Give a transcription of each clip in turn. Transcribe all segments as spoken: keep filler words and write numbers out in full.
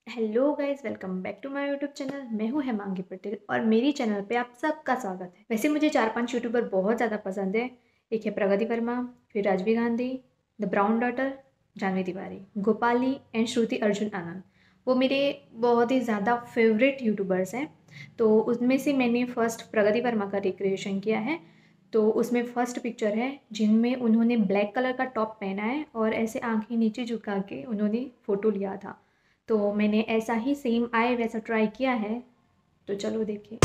Hello guys, welcome back to my YouTube channel. मैं हूं हेमांगी पटेल और मेरी चैनल पे आप सबका स्वागत है। वैसे मुझे चार पांच यूट्यूबर बहुत ज़्यादा पसंद है। एक है प्रगति वर्मा, फिर Rajvi Gandhi, the brown daughter, Janvi Tiwari, Gopali and Shruti Arjun Anand. वो मेरे बहुत ही ज़्यादा फेवरेट यूट्यूबर्स हैं। तो उसमें से मैंने फ़र्स्ट प्रगति वर्मा का रिक्रिएशन किया है। तो उसमें फ़र्स्ट पिक्चर है जिनमें उन्होंने ब्लैक कलर का टॉप पहना है और ऐसे आंखें नीचे झुका के उन्होंने फ़ोटो लिया था। तो मैंने ऐसा ही सेम आए वैसा ट्राई किया है। तो चलो देखिए।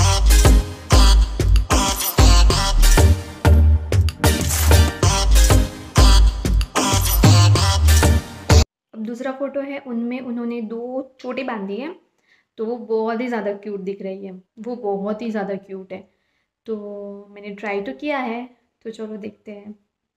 अब दूसरा फोटो है, उनमें उन्होंने दो चोटी बांधी है। तो वो बहुत ही ज़्यादा क्यूट दिख रही है। वो बहुत ही ज़्यादा क्यूट है। तो मैंने ट्राई तो किया है। तो चलो देखते हैं।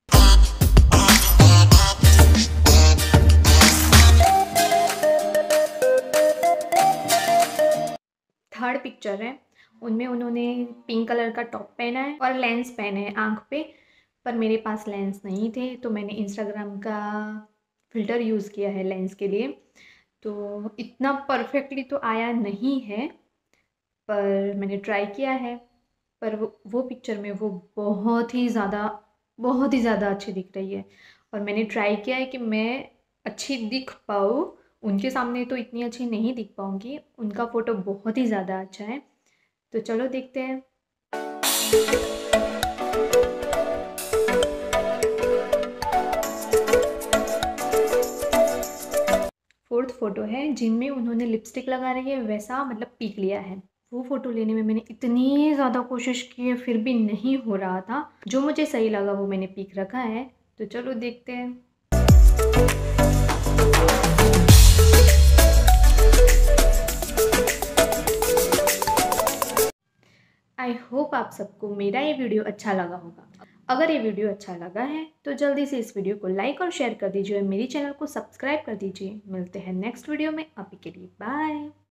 थर्ड पिक्चर है, उनमें उन्होंने पिंक कलर का टॉप पहना है और लेंस पहने हैं आँख पे। पर मेरे पास लेंस नहीं थे तो मैंने इंस्टाग्राम का फ़िल्टर यूज़ किया है लेंस के लिए। तो इतना परफेक्टली तो आया नहीं है, पर मैंने ट्राई किया है। पर वो वो पिक्चर में वो बहुत ही ज़्यादा बहुत ही ज़्यादा अच्छी दिख रही है। और मैंने ट्राई किया है कि मैं अच्छी दिख पाऊँ। उनके सामने तो इतनी अच्छी नहीं दिख पाऊँगी। उनका फ़ोटो बहुत ही ज़्यादा अच्छा है। तो चलो देखते हैं। फोर्थ फोटो है जिनमें उन्होंने लिपस्टिक लगा रही है वैसा मतलब पीक लिया है। वो फ़ोटो लेने में मैंने इतनी ज़्यादा कोशिश की है फिर भी नहीं हो रहा था। जो मुझे सही लगा वो मैंने पीक रखा है। तो चलो देखते हैं। आई होप आप सबको मेरा ये वीडियो अच्छा लगा होगा। अगर ये वीडियो अच्छा लगा है तो जल्दी से इस वीडियो को लाइक और शेयर कर दीजिए और मेरी चैनल को सब्सक्राइब कर दीजिए। मिलते हैं नेक्स्ट वीडियो में। अभी के लिए बाय।